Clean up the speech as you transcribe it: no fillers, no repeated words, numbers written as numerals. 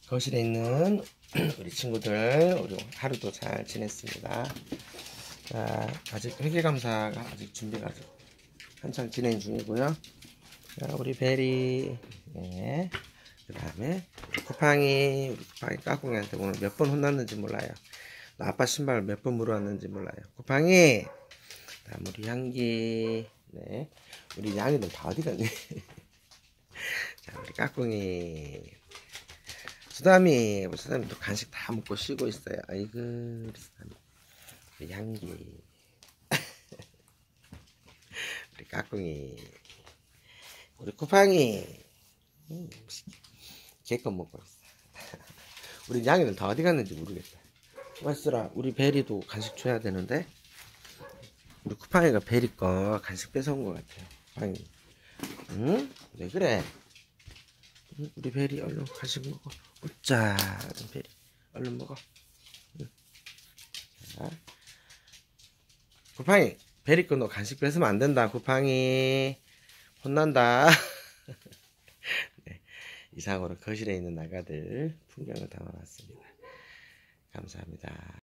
거실에 있는 우리 친구들, 우리 하루도 잘 지냈습니다. 자, 아직 회계감사가 아직 준비가 한창 진행 중이고요. 자, 우리 베리, 네. 그 다음에 우리 쿠팡이 까꿍이한테 오늘 몇 번 혼났는지 몰라요. 아빠 신발 몇 번 물어왔는지 몰라요. 쿠팡이, 다음 우리 향기, 네. 우리 양이들 다 어디 갔니? 자, 우리 까꿍이. 수담이 또 간식 다 먹고 쉬고 있어요. 아이고, 우리 수담이. 우리 향기. 우리 까꿍이. 우리 쿠팡이. 개껌 먹고 있어. 우리 양이는 다 어디 갔는지 모르겠다. 맛있어라. 우리 베리도 간식 줘야 되는데. 우리 쿠팡이가 베리 거 간식 뺏어온 것 같아요. 쿠팡이. 응? 왜 그래? 응? 우리 베리 얼른 간식 먹어. 웃자. 베리. 얼른 먹어. 응. 자. 쿠팡이. 베리 거 너 간식 뺏으면 안 된다. 쿠팡이. 혼난다. 네. 이상으로 거실에 있는 나가들 풍경을 담아봤습니다. 감사합니다.